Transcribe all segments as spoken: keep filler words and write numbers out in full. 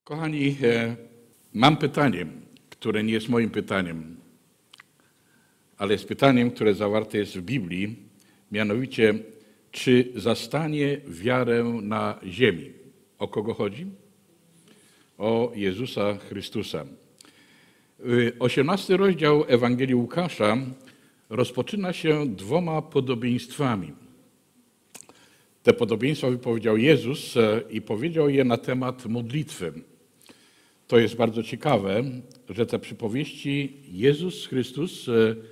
Kochani, mam pytanie, które nie jest moim pytaniem, ale jest pytaniem, które zawarte jest w Biblii, mianowicie, czy zastanie wiarę na ziemi? O kogo chodzi? O Jezusa Chrystusa. osiemnasty rozdział Ewangelii Łukasza rozpoczyna się dwoma podobieństwami. Te podobieństwa wypowiedział Jezus i powiedział je na temat modlitwy. To jest bardzo ciekawe, że te przypowieści Jezus Chrystus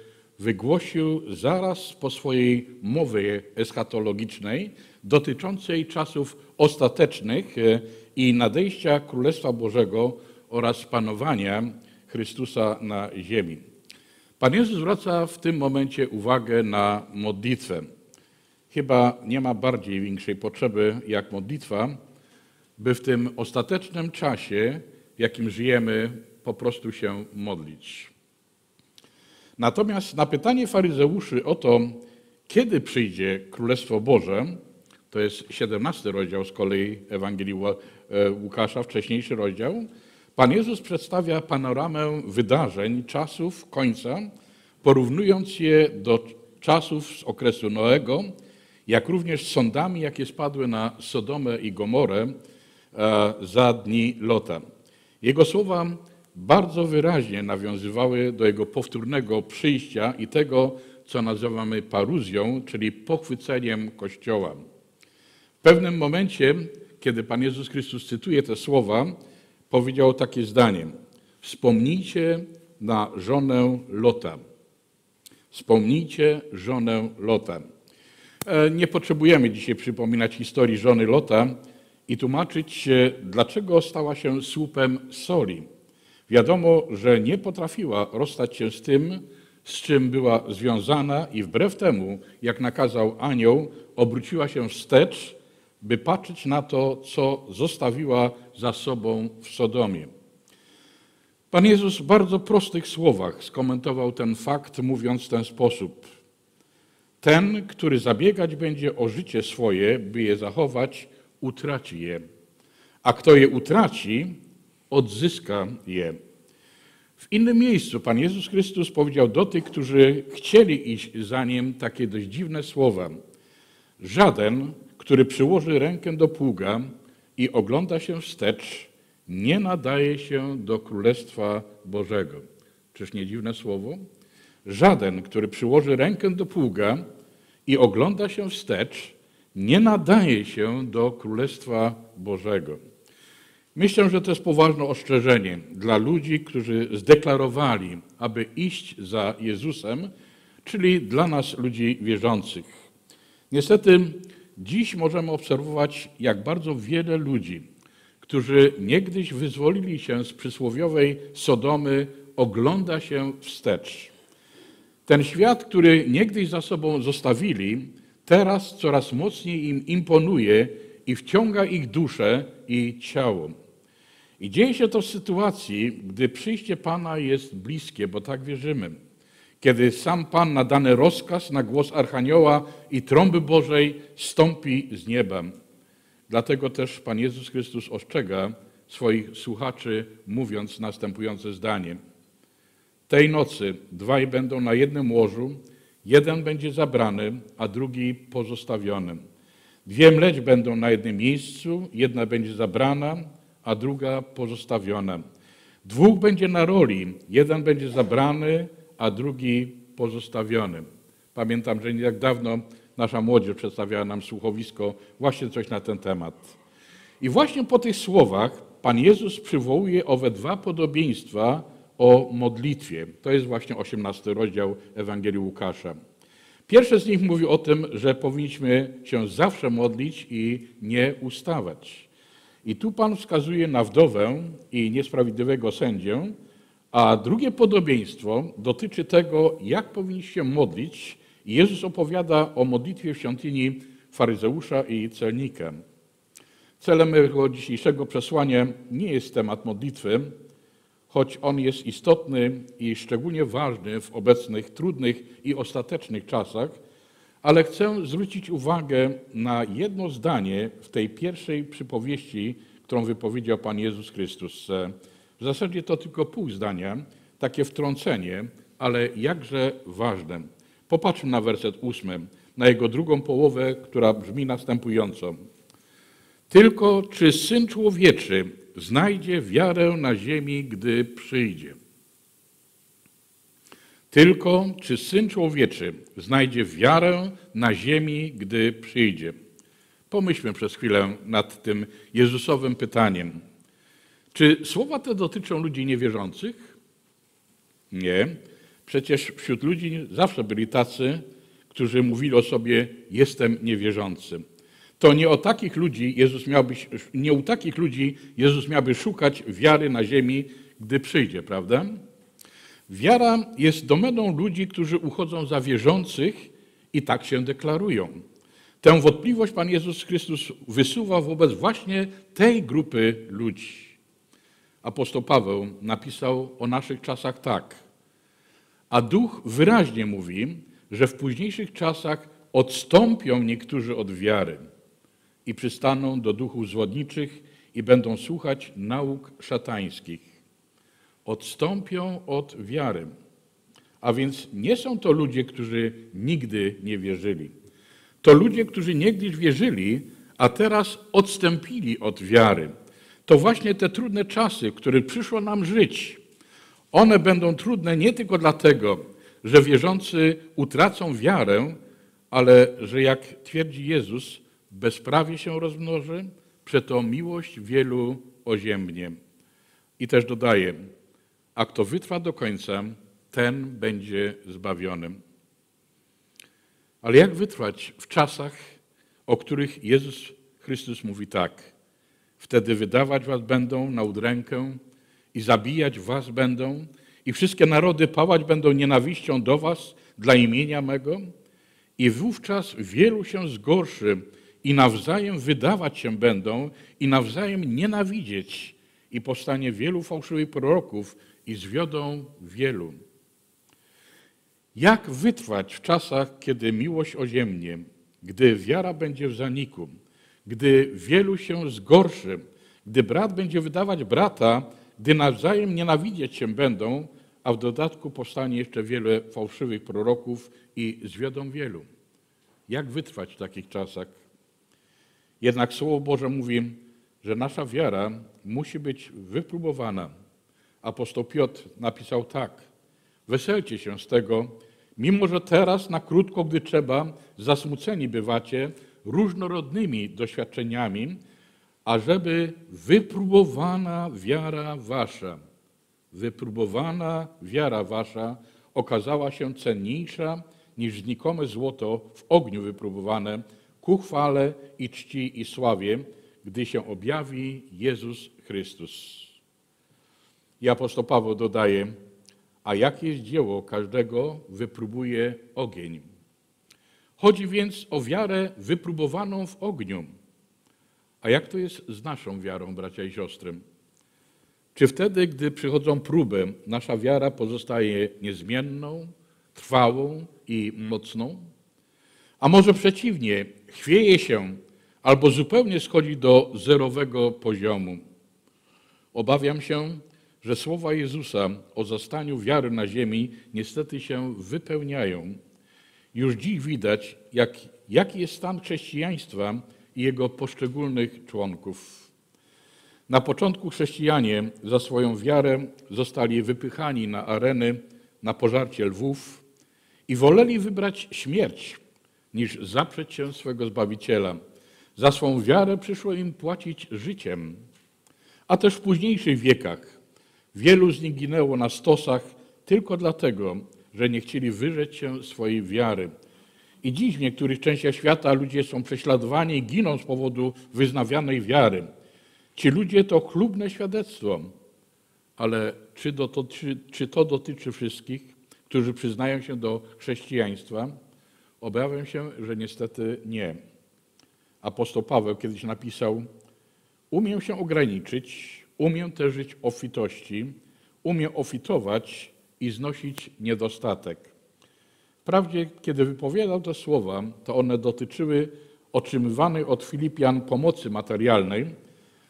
wygłosił zaraz po swojej mowie eschatologicznej dotyczącej czasów ostatecznych i nadejścia Królestwa Bożego oraz panowania Chrystusa na ziemi. Pan Jezus zwraca w tym momencie uwagę na modlitwę. Chyba nie ma bardziej większej potrzeby jak modlitwa, by w tym ostatecznym czasie, w jakim żyjemy, po prostu się modlić. Natomiast na pytanie faryzeuszy o to, kiedy przyjdzie Królestwo Boże, to jest siedemnasty rozdział z kolei Ewangelii Łukasza, wcześniejszy rozdział, Pan Jezus przedstawia panoramę wydarzeń, czasów końca, porównując je do czasów z okresu Noego, jak również z sądami, jakie spadły na Sodomę i Gomorę za dni Lota. Jego słowa bardzo wyraźnie nawiązywały do jego powtórnego przyjścia i tego, co nazywamy paruzją, czyli pochwyceniem Kościoła. W pewnym momencie, kiedy Pan Jezus Chrystus cytuje te słowa, powiedział takie zdanie: wspomnijcie na żonę Lota. Wspomnijcie żonę Lota. Nie potrzebujemy dzisiaj przypominać historii żony Lota i tłumaczyć, dlaczego stała się słupem soli. Wiadomo, że nie potrafiła rozstać się z tym, z czym była związana i wbrew temu, jak nakazał anioł, obróciła się wstecz, by patrzeć na to, co zostawiła za sobą w Sodomie. Pan Jezus w bardzo prostych słowach skomentował ten fakt, mówiąc w ten sposób: ten, który zabiegać będzie o życie swoje, by je zachować, utraci je, a kto je utraci, odzyska je. W innym miejscu Pan Jezus Chrystus powiedział do tych, którzy chcieli iść za Nim, takie dość dziwne słowa: żaden, który przyłoży rękę do pługa i ogląda się wstecz, nie nadaje się do Królestwa Bożego. Czyż nie dziwne słowo? Żaden, który przyłoży rękę do pługa i ogląda się wstecz, nie nadaje się do Królestwa Bożego. Myślę, że to jest poważne ostrzeżenie dla ludzi, którzy zdeklarowali, aby iść za Jezusem, czyli dla nas, ludzi wierzących. Niestety dziś możemy obserwować, jak bardzo wiele ludzi, którzy niegdyś wyzwolili się z przysłowiowej Sodomy, ogląda się wstecz. Ten świat, który niegdyś za sobą zostawili, teraz coraz mocniej im imponuje i wciąga ich duszę i ciało. I dzieje się to w sytuacji, gdy przyjście Pana jest bliskie, bo tak wierzymy. Kiedy sam Pan na dany rozkaz, na głos Archanioła i trąby Bożej stąpi z nieba. Dlatego też Pan Jezus Chrystus ostrzega swoich słuchaczy, mówiąc następujące zdanie: tej nocy dwaj będą na jednym łożu, jeden będzie zabrany, a drugi pozostawiony. Dwie mleć będą na jednym miejscu, jedna będzie zabrana, a druga pozostawiona. Dwóch będzie na roli, jeden będzie zabrany, a drugi pozostawiony. Pamiętam, że nie tak dawno nasza młodzież przedstawiała nam słuchowisko właśnie coś na ten temat. I właśnie po tych słowach Pan Jezus przywołuje owe dwa podobieństwa o modlitwie. To jest właśnie osiemnasty rozdział Ewangelii Łukasza. Pierwszy z nich mówi o tym, że powinniśmy się zawsze modlić i nie ustawać. I tu Pan wskazuje na wdowę i niesprawiedliwego sędzię, a drugie podobieństwo dotyczy tego, jak powinniśmy się modlić. I Jezus opowiada o modlitwie w świątyni faryzeusza i celnika. Celem mojego dzisiejszego przesłania nie jest temat modlitwy, choć on jest istotny i szczególnie ważny w obecnych trudnych i ostatecznych czasach, ale chcę zwrócić uwagę na jedno zdanie w tej pierwszej przypowieści, którą wypowiedział Pan Jezus Chrystus. W zasadzie to tylko pół zdania, takie wtrącenie, ale jakże ważne. Popatrzmy na werset ósmy, na jego drugą połowę, która brzmi następująco. Tylko czy Syn Człowieczy znajdzie wiarę na ziemi, gdy przyjdzie? Tylko czy Syn Człowieczy znajdzie wiarę na ziemi, gdy przyjdzie? Pomyślmy przez chwilę nad tym Jezusowym pytaniem. Czy słowa te dotyczą ludzi niewierzących? Nie. Przecież wśród ludzi zawsze byli tacy, którzy mówili o sobie, jestem niewierzący. To nie o takich ludzi Jezus miałby, nie u takich ludzi Jezus miałby szukać wiary na ziemi, gdy przyjdzie, prawda? Wiara jest domeną ludzi, którzy uchodzą za wierzących i tak się deklarują. Tę wątpliwość Pan Jezus Chrystus wysuwa wobec właśnie tej grupy ludzi. Apostoł Paweł napisał o naszych czasach tak. A Duch wyraźnie mówi, że w późniejszych czasach odstąpią niektórzy od wiary i przystaną do duchów zwodniczych i będą słuchać nauk szatańskich. Odstąpią od wiary. A więc nie są to ludzie, którzy nigdy nie wierzyli. To ludzie, którzy niegdyś wierzyli, a teraz odstąpili od wiary. To właśnie te trudne czasy, w których przyszło nam żyć. One będą trudne nie tylko dlatego, że wierzący utracą wiarę, ale że jak twierdzi Jezus, bezprawie się rozmnoży, przeto miłość wielu oziębnie. I też dodaje, a kto wytrwa do końca, ten będzie zbawiony. Ale jak wytrwać w czasach, o których Jezus Chrystus mówi tak? Wtedy wydawać was będą na udrękę i zabijać was będą i wszystkie narody pałać będą nienawiścią do was dla imienia mego i wówczas wielu się zgorszy i nawzajem wydawać się będą i nawzajem nienawidzieć i powstanie wielu fałszywych proroków i zwiodą wielu. Jak wytrwać w czasach, kiedy miłość oziębnie, gdy wiara będzie w zaniku, gdy wielu się zgorszy, gdy brat będzie wydawać brata, gdy nawzajem nienawidzieć się będą, a w dodatku powstanie jeszcze wiele fałszywych proroków i zwiodą wielu. Jak wytrwać w takich czasach? Jednak Słowo Boże mówi, że nasza wiara musi być wypróbowana. Apostoł Piotr napisał tak, weselcie się z tego, mimo że teraz na krótko, gdy trzeba, zasmuceni bywacie różnorodnymi doświadczeniami, ażeby wypróbowana wiara wasza, wypróbowana wiara wasza okazała się cenniejsza niż znikome złoto w ogniu wypróbowane, ku chwale i czci i sławie, gdy się objawi Jezus Chrystus. I apostoł Paweł dodaje, a jakie jest dzieło każdego, wypróbuje ogień. Chodzi więc o wiarę wypróbowaną w ogniu. A jak to jest z naszą wiarą, bracia i siostry? Czy wtedy, gdy przychodzą próby, nasza wiara pozostaje niezmienną, trwałą i mocną? A może przeciwnie, chwieje się albo zupełnie schodzi do zerowego poziomu? Obawiam się, że słowa Jezusa o zastaniu wiary na ziemi niestety się wypełniają. Już dziś widać, jak, jaki jest stan chrześcijaństwa i jego poszczególnych członków. Na początku chrześcijanie za swoją wiarę zostali wypychani na areny, na pożarcie lwów i woleli wybrać śmierć, niż zaprzeć się swego Zbawiciela. Za swą wiarę przyszło im płacić życiem. A też w późniejszych wiekach wielu z nich ginęło na stosach tylko dlatego, że nie chcieli wyrzec się swojej wiary. I dziś w niektórych częściach świata ludzie są prześladowani i giną z powodu wyznawianej wiary. Ci ludzie to chlubne świadectwo, ale czy, do, to, czy, czy to dotyczy wszystkich, którzy przyznają się do chrześcijaństwa? Obawiam się, że niestety nie. Apostoł Paweł kiedyś napisał, umiem się ograniczyć, umiem też żyć w obfitości, umiem ofitować i znosić niedostatek. Wprawdzie, kiedy wypowiadał te słowa, to one dotyczyły otrzymywanej od Filipian pomocy materialnej,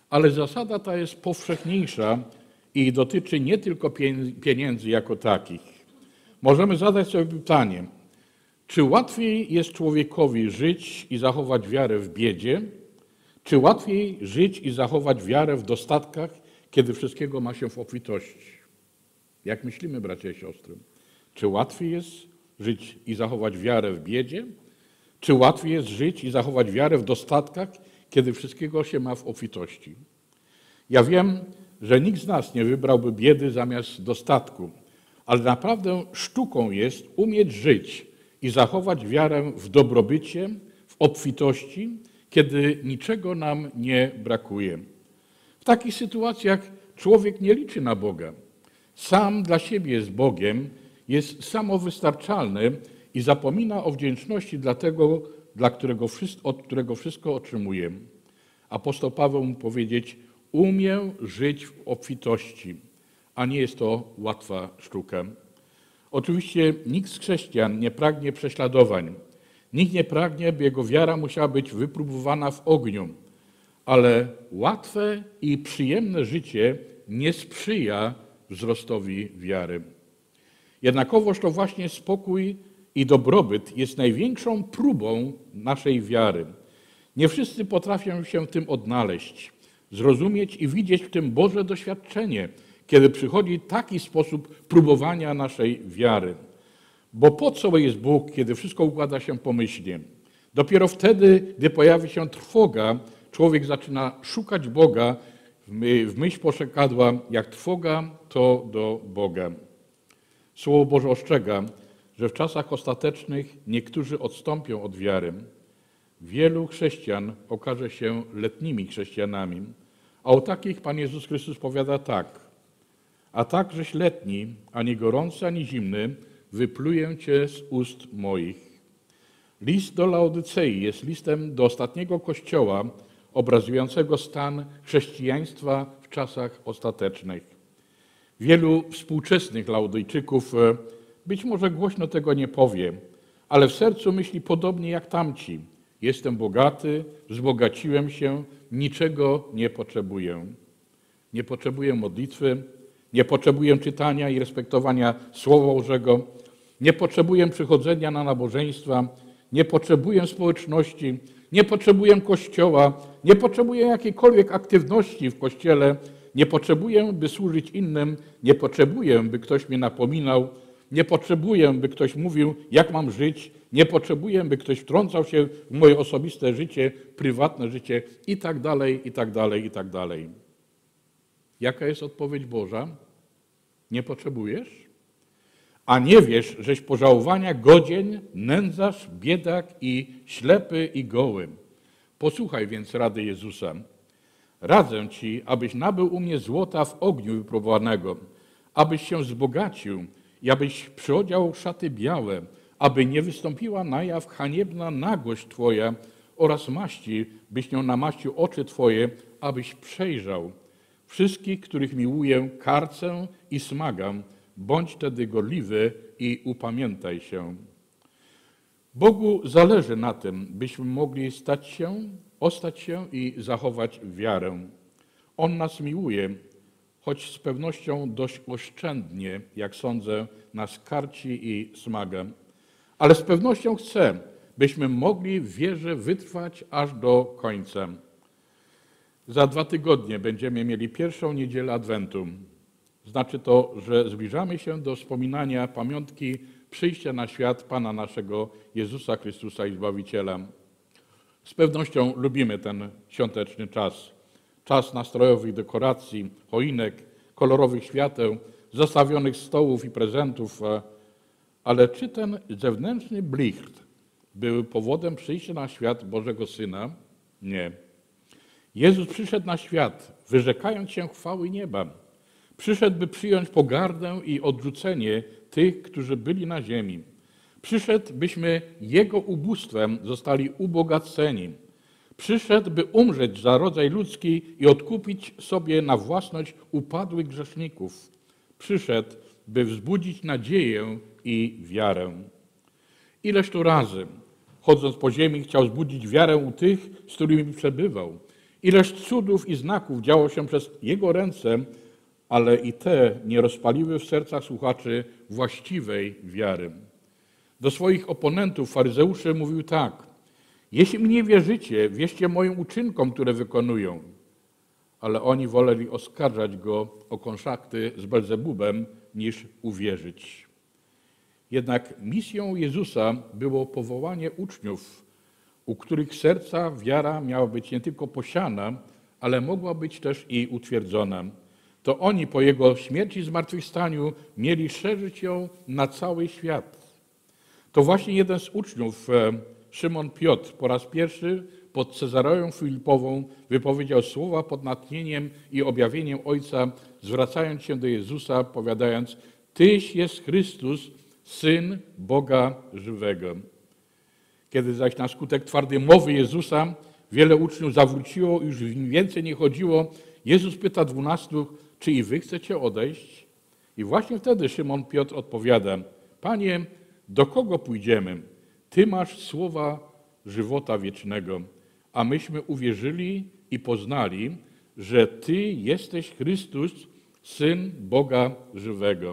Ale zasada ta jest powszechniejsza i dotyczy nie tylko pieniędzy jako takich. Możemy zadać sobie pytanie, czy łatwiej jest człowiekowi żyć i zachować wiarę w biedzie, czy łatwiej żyć i zachować wiarę w dostatkach, kiedy wszystkiego ma się w obfitości? Jak myślimy, bracia i siostry? Czy łatwiej jest żyć i zachować wiarę w biedzie, czy łatwiej jest żyć i zachować wiarę w dostatkach, kiedy wszystkiego się ma w obfitości? Ja wiem, że nikt z nas nie wybrałby biedy zamiast dostatku, ale naprawdę sztuką jest umieć żyć i zachować wiarę w dobrobycie, w obfitości, kiedy niczego nam nie brakuje. W takich sytuacjach człowiek nie liczy na Boga. Sam dla siebie jest Bogiem, jest samowystarczalny i zapomina o wdzięczności dla tego, dla którego, od którego wszystko otrzymuje. Apostoł Paweł mógł powiedzieć, umiem żyć w obfitości, a nie jest to łatwa sztuka. Oczywiście nikt z chrześcijan nie pragnie prześladowań. Nikt nie pragnie, by jego wiara musiała być wypróbowana w ogniu. Ale łatwe i przyjemne życie nie sprzyja wzrostowi wiary. Jednakowoż to właśnie spokój i dobrobyt jest największą próbą naszej wiary. Nie wszyscy potrafią się w tym odnaleźć, zrozumieć i widzieć w tym Boże doświadczenie, kiedy przychodzi taki sposób próbowania naszej wiary. Bo po co jest Bóg, kiedy wszystko układa się pomyślnie? Dopiero wtedy, gdy pojawi się trwoga, człowiek zaczyna szukać Boga w myśl poszekadła, jak trwoga, to do Boga. Słowo Boże ostrzega, że w czasach ostatecznych niektórzy odstąpią od wiary. Wielu chrześcijan okaże się letnimi chrześcijanami, a o takich Pan Jezus Chrystus powiada tak. A takżeś letni, ani gorący, ani zimny, wypluję cię z ust moich. List do Laodycei jest listem do ostatniego kościoła, obrazującego stan chrześcijaństwa w czasach ostatecznych. Wielu współczesnych Laodyjczyków być może głośno tego nie powie, ale w sercu myśli podobnie jak tamci. Jestem bogaty, wzbogaciłem się, niczego nie potrzebuję. Nie potrzebuję modlitwy, nie potrzebuję czytania i respektowania Słowa Bożego, nie potrzebuję przychodzenia na nabożeństwa, nie potrzebuję społeczności, nie potrzebuję kościoła, nie potrzebuję jakiejkolwiek aktywności w kościele, nie potrzebuję, by służyć innym, nie potrzebuję, by ktoś mnie napominał, nie potrzebuję, by ktoś mówił, jak mam żyć, nie potrzebuję, by ktoś wtrącał się w moje osobiste życie, prywatne życie i tak dalej, i tak dalej, i tak dalej. Jaka jest odpowiedź Boża? Nie potrzebujesz? A nie wiesz, żeś pożałowania godzien, nędzarz, biedak i ślepy i goły. Posłuchaj więc rady Jezusa. Radzę ci, abyś nabył u mnie złota w ogniu wypróbowanego, abyś się wzbogacił i abyś przyodział szaty białe, aby nie wystąpiła na jaw haniebna nagość twoja oraz maści, byś nią namaścił oczy twoje, abyś przejrzał. Wszystkich, których miłuję, karcę i smagam, bądź tedy gorliwy i upamiętaj się. Bogu zależy na tym, byśmy mogli stać się, ostać się i zachować wiarę. On nas miłuje, choć z pewnością dość oszczędnie, jak sądzę, nas karci i smaga. Ale z pewnością chce, byśmy mogli w wierze wytrwać aż do końca. Za dwa tygodnie będziemy mieli pierwszą niedzielę Adwentu. Znaczy to, że zbliżamy się do wspominania pamiątki przyjścia na świat Pana naszego Jezusa Chrystusa i Zbawiciela. Z pewnością lubimy ten świąteczny czas. Czas nastrojowych dekoracji, choinek, kolorowych świateł, zastawionych stołów i prezentów. Ale czy ten zewnętrzny blichtr był powodem przyjścia na świat Bożego Syna? Nie. Jezus przyszedł na świat, wyrzekając się chwały nieba. Przyszedł, by przyjąć pogardę i odrzucenie tych, którzy byli na ziemi. Przyszedł, byśmy Jego ubóstwem zostali ubogaceni. Przyszedł, by umrzeć za rodzaj ludzki i odkupić sobie na własność upadłych grzeszników. Przyszedł, by wzbudzić nadzieję i wiarę. Ileż tu razy, chodząc po ziemi, chciał wzbudzić wiarę u tych, z którymi przebywał. Ileż cudów i znaków działo się przez Jego ręce, ale i te nie rozpaliły w sercach słuchaczy właściwej wiary. Do swoich oponentów, faryzeuszy, mówił tak: jeśli mi nie wierzycie, wierzcie moim uczynkom, które wykonują. Ale oni woleli oskarżać Go o konszachty z Belzebubem, niż uwierzyć. Jednak misją Jezusa było powołanie uczniów, u których serca wiara miała być nie tylko posiana, ale mogła być też i utwierdzona. To oni po Jego śmierci i zmartwychwstaniu mieli szerzyć ją na cały świat. To właśnie jeden z uczniów, Szymon Piotr, po raz pierwszy pod Cezareą Filipową wypowiedział słowa pod natchnieniem i objawieniem Ojca, zwracając się do Jezusa, powiadając: Tyś jest Chrystus, Syn Boga żywego. Kiedy zaś na skutek twardej mowy Jezusa wiele uczniów zawróciło i już im więcej nie chodziło, Jezus pyta dwunastu: czy i wy chcecie odejść? I właśnie wtedy Szymon Piotr odpowiada: Panie, do kogo pójdziemy? Ty masz słowa żywota wiecznego, a myśmy uwierzyli i poznali, że Ty jesteś Chrystus, Syn Boga żywego.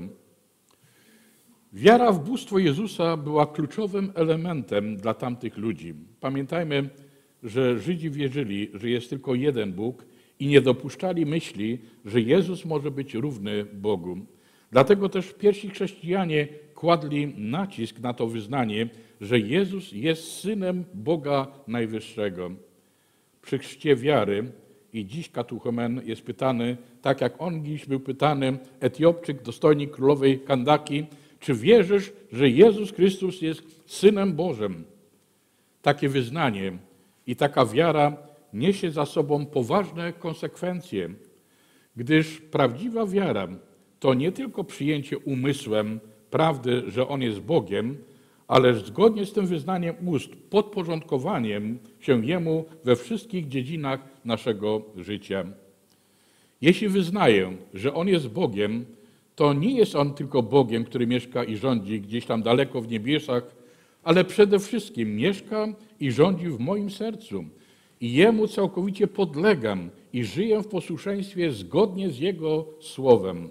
Wiara w bóstwo Jezusa była kluczowym elementem dla tamtych ludzi. Pamiętajmy, że Żydzi wierzyli, że jest tylko jeden Bóg i nie dopuszczali myśli, że Jezus może być równy Bogu. Dlatego też pierwsi chrześcijanie kładli nacisk na to wyznanie, że Jezus jest Synem Boga Najwyższego. Przy chrzcie wiary i dziś katechumen jest pytany, tak jak on dziś był pytany, Etiopczyk, dostojnik królowej Kandaki, czy wierzysz, że Jezus Chrystus jest Synem Bożym? Takie wyznanie i taka wiara niesie za sobą poważne konsekwencje, gdyż prawdziwa wiara to nie tylko przyjęcie umysłem prawdy, że On jest Bogiem, ale zgodnie z tym wyznaniem ust podporządkowaniem się Jemu we wszystkich dziedzinach naszego życia. Jeśli wyznaję, że On jest Bogiem, to nie jest On tylko Bogiem, który mieszka i rządzi gdzieś tam daleko w niebiosach, ale przede wszystkim mieszka i rządzi w moim sercu. I Jemu całkowicie podlegam i żyję w posłuszeństwie zgodnie z Jego słowem.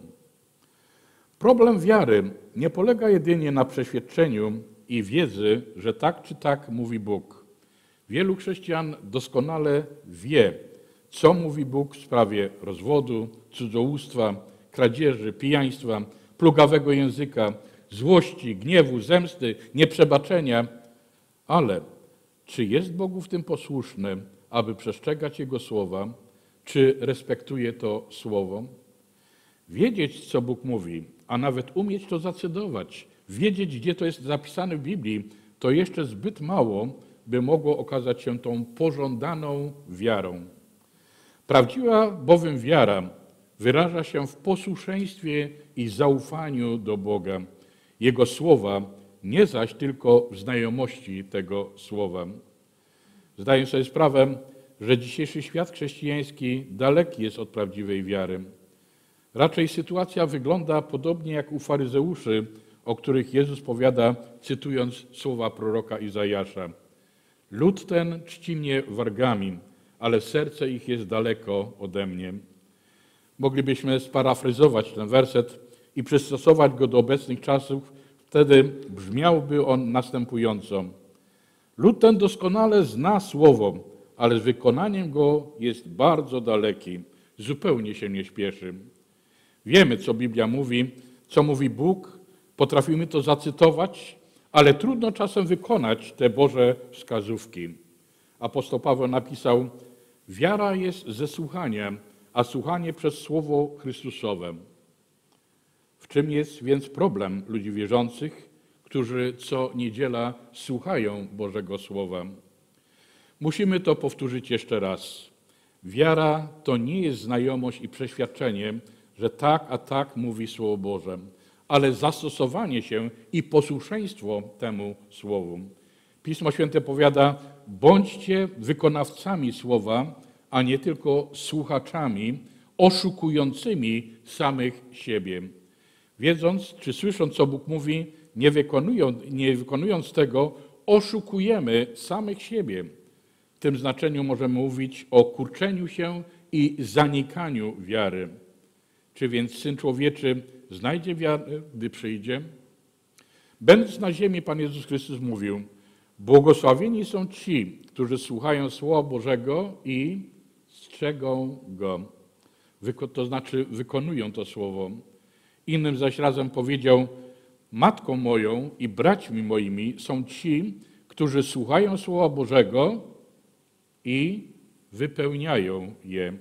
Problem wiary nie polega jedynie na przeświadczeniu i wiedzy, że tak czy tak mówi Bóg. Wielu chrześcijan doskonale wie, co mówi Bóg w sprawie rozwodu, cudzołóstwa, kradzieży, pijaństwa, plugawego języka, złości, gniewu, zemsty, nieprzebaczenia. Ale czy jest Bogu w tym posłuszny, aby przestrzegać Jego słowa? Czy respektuje to słowo? Wiedzieć, co Bóg mówi, a nawet umieć to zacytować, wiedzieć, gdzie to jest zapisane w Biblii, to jeszcze zbyt mało, by mogło okazać się tą pożądaną wiarą. Prawdziwa bowiem wiara wyraża się w posłuszeństwie i zaufaniu do Boga, Jego słowa, nie zaś tylko w znajomości tego słowa. Zdaję sobie sprawę, że dzisiejszy świat chrześcijański daleki jest od prawdziwej wiary. Raczej sytuacja wygląda podobnie jak u faryzeuszy, o których Jezus powiada, cytując słowa proroka Izajasza. Lud ten czci mnie wargami, ale serce ich jest daleko ode mnie. Moglibyśmy sparafryzować ten werset i przystosować go do obecnych czasów, wtedy brzmiałby on następująco. Lud ten doskonale zna słowo, ale z wykonaniem go jest bardzo daleki, zupełnie się nie śpieszy. Wiemy, co Biblia mówi, co mówi Bóg, potrafimy to zacytować, ale trudno czasem wykonać te Boże wskazówki. Apostoł Paweł napisał, wiara jest ze słuchania, a słuchanie przez Słowo Chrystusowe. W czym jest więc problem ludzi wierzących, którzy co niedziela słuchają Bożego Słowa? Musimy to powtórzyć jeszcze raz. Wiara to nie jest znajomość i przeświadczenie, że tak, a tak mówi Słowo Boże, ale zastosowanie się i posłuszeństwo temu Słowu. Pismo Święte powiada, bądźcie wykonawcami Słowa, a nie tylko słuchaczami, oszukującymi samych siebie. Wiedząc czy słysząc, co Bóg mówi, nie wykonując, nie wykonując tego, oszukujemy samych siebie. tym znaczeniu możemy mówić o kurczeniu się i zanikaniu wiary. Czy więc Syn Człowieczy znajdzie wiarę, gdy przyjdzie? Będąc na ziemi, Pan Jezus Chrystus mówił: błogosławieni są ci, którzy słuchają Słowa Bożego i strzegą Go. To znaczy wykonują to Słowo. Innym zaś razem powiedział: matką moją i braćmi moimi są ci, którzy słuchają Słowa Bożego i wypełniają je.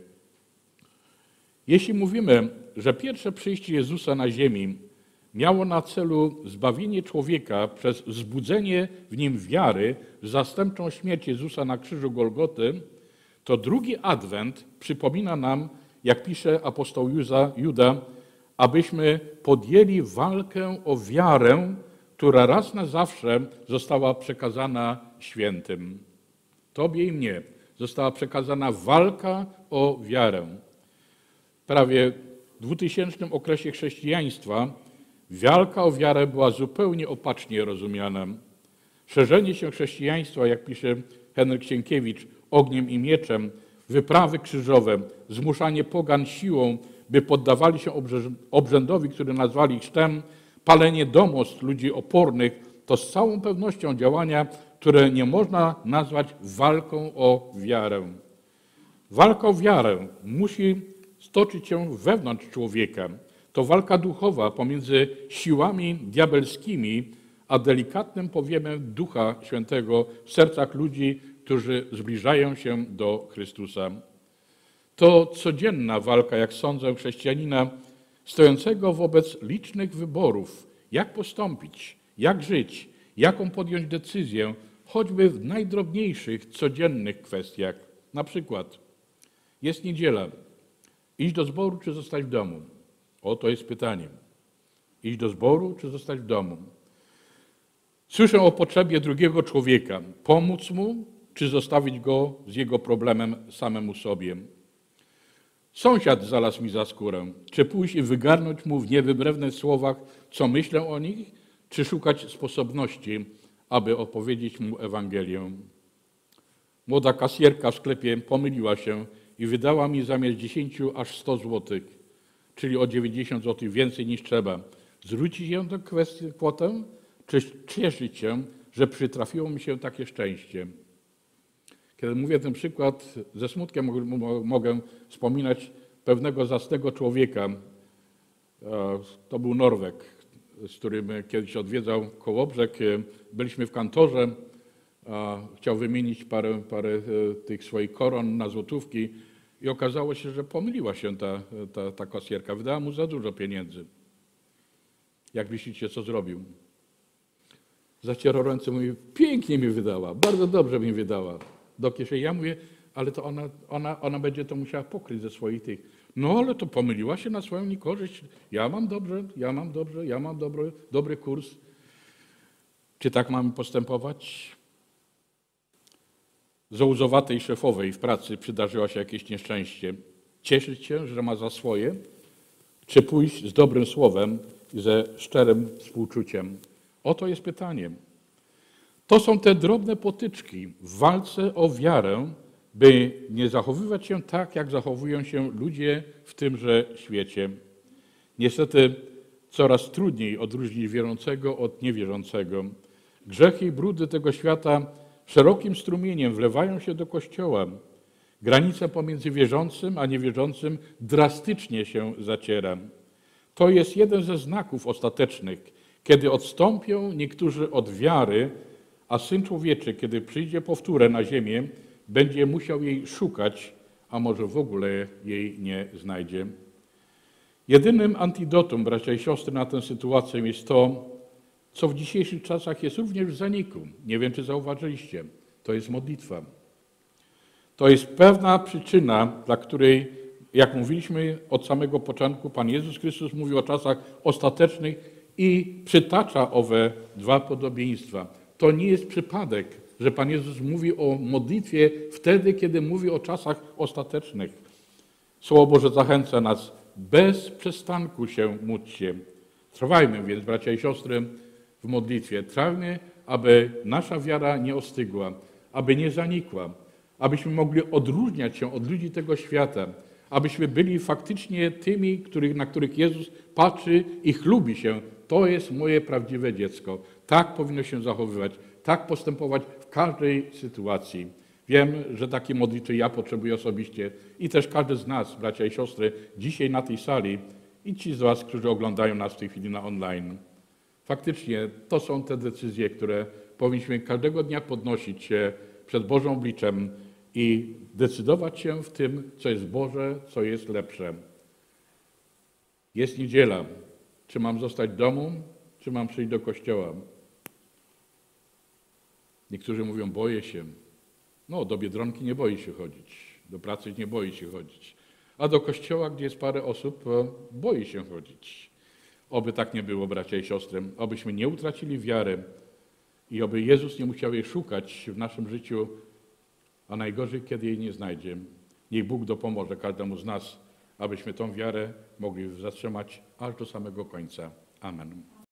Jeśli mówimy, że pierwsze przyjście Jezusa na ziemi miało na celu zbawienie człowieka przez wzbudzenie w nim wiary w zastępczą śmierć Jezusa na krzyżu Golgoty, to drugi adwent przypomina nam, jak pisze apostoł Juda, abyśmy podjęli walkę o wiarę, która raz na zawsze została przekazana świętym. Tobie i mnie została przekazana walka o wiarę. W prawie dwutysięcznym okresie chrześcijaństwa walka o wiarę była zupełnie opacznie rozumiana. Szerzenie się chrześcijaństwa, jak pisze Henryk Sienkiewicz, ogniem i mieczem, wyprawy krzyżowe, zmuszanie pogan siłą, by poddawali się obrzędowi, który nazwali chrztem, palenie domostw ludzi opornych, to z całą pewnością działania, które nie można nazwać walką o wiarę. Walka o wiarę musi stoczyć się wewnątrz człowieka. To walka duchowa pomiędzy siłami diabelskimi, a delikatnym powiemem Ducha Świętego w sercach ludzi, którzy zbliżają się do Chrystusa. To codzienna walka, jak sądzę, chrześcijanina stojącego wobec licznych wyborów, jak postąpić, jak żyć, jaką podjąć decyzję, choćby w najdrobniejszych, codziennych kwestiach. Na przykład jest niedziela. Iść do zboru czy zostać w domu? Oto jest pytanie. Iść do zboru czy zostać w domu? Słyszę o potrzebie drugiego człowieka. Pomóc mu czy zostawić go z jego problemem samemu sobie? Sąsiad znalazł mi za skórę. Czy pójść i wygarnąć mu w niewybrednych słowach, co myślę o nich, czy szukać sposobności, aby opowiedzieć mu Ewangelię? Młoda kasjerka w sklepie pomyliła się i wydała mi zamiast dziesięciu aż sto złotych, czyli o dziewięćdziesiąt złotych więcej niż trzeba. Zwrócić ją tę kwotę, czy cieszyć się, że przytrafiło mi się takie szczęście? Kiedy mówię ten przykład, ze smutkiem mogę wspominać pewnego zacnego człowieka. To był Norweg, z którym kiedyś odwiedzał Kołobrzeg. Byliśmy w kantorze. Chciał wymienić parę, parę tych swoich koron na złotówki i okazało się, że pomyliła się ta, ta, ta kasjerka. Wydała mu za dużo pieniędzy. Jak myślicie, co zrobił? Zacierał ręce, mówi: pięknie mi wydała, bardzo dobrze mi wydała. Do kieszeni. Ja mówię: ale to ona, ona, ona będzie to musiała pokryć ze swoich tych. No ale to pomyliła się na swoją niekorzyść. Ja mam dobrze, ja mam dobrze, ja mam dobry, dobry kurs. Czy tak mamy postępować? Zołzowatej szefowej w pracy przydarzyło się jakieś nieszczęście. Cieszyć się, że ma za swoje, czy pójść z dobrym słowem i ze szczerym współczuciem? Oto jest pytanie. To są te drobne potyczki w walce o wiarę, by nie zachowywać się tak, jak zachowują się ludzie w tymże świecie. Niestety coraz trudniej odróżnić wierzącego od niewierzącego. Grzechy i brudy tego świata szerokim strumieniem wlewają się do Kościoła. Granica pomiędzy wierzącym a niewierzącym drastycznie się zaciera. To jest jeden ze znaków ostatecznych, kiedy odstąpią niektórzy od wiary, a Syn Człowieczy, kiedy przyjdzie powtórę na ziemię, będzie musiał jej szukać, a może w ogóle jej nie znajdzie. Jedynym antidotum, bracia i siostry, na tę sytuację jest to, co w dzisiejszych czasach jest również w zaniku. Nie wiem, czy zauważyliście. To jest modlitwa. To jest pewna przyczyna, dla której, jak mówiliśmy od samego początku, Pan Jezus Chrystus mówi o czasach ostatecznych i przytacza owe dwa podobieństwa. To nie jest przypadek, że Pan Jezus mówi o modlitwie wtedy, kiedy mówi o czasach ostatecznych. Słowo Boże zachęca nas: bez przestanku się módlcie. Trwajmy więc, bracia i siostry, w modlitwie. Trwajmy, aby nasza wiara nie ostygła, aby nie zanikła, abyśmy mogli odróżniać się od ludzi tego świata, abyśmy byli faktycznie tymi, których, na których Jezus patrzy i chlubi się. To jest moje prawdziwe dziecko. Tak powinno się zachowywać, tak postępować w każdej sytuacji. Wiem, że takie modlitwy ja potrzebuję osobiście i też każdy z nas, bracia i siostry, dzisiaj na tej sali i ci z was, którzy oglądają nas w tej chwili na online. Faktycznie to są te decyzje, które powinniśmy każdego dnia podnosić się przed Bożym obliczem i decydować się w tym, co jest Boże, co jest lepsze. Jest niedziela. Czy mam zostać w domu, czy mam przyjść do kościoła? Niektórzy mówią, boję się. No, do Biedronki nie boi się chodzić, do pracy nie boi się chodzić, a do kościoła, gdzie jest parę osób, boi się chodzić. Oby tak nie było, bracia i siostry, obyśmy nie utracili wiary i oby Jezus nie musiał jej szukać w naszym życiu, a najgorzej, kiedy jej nie znajdzie. Niech Bóg dopomoże każdemu z nas, abyśmy tą wiarę mogli zatrzymać aż do samego końca. Amen.